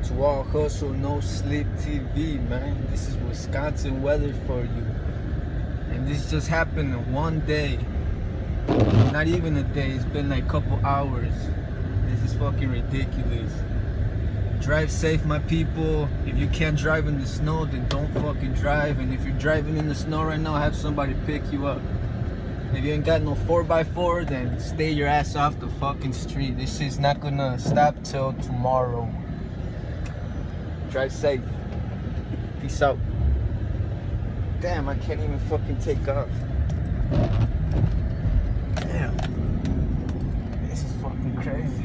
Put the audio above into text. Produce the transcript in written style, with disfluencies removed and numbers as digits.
to All Hustle, No Sleep TV, man. This is Wisconsin weather for you. And this just happened in one day. Not even a day, it's been like a couple hours. This is fucking ridiculous. Drive safe, my people. If you can't drive in the snow, then don't fucking drive. And if you're driving in the snow right now, have somebody pick you up. If you ain't got no 4x4, then stay your ass off the fucking street. This is not gonna stop till tomorrow. Drive safe. Peace out. Damn, I can't even fucking take off. Damn. This is fucking crazy.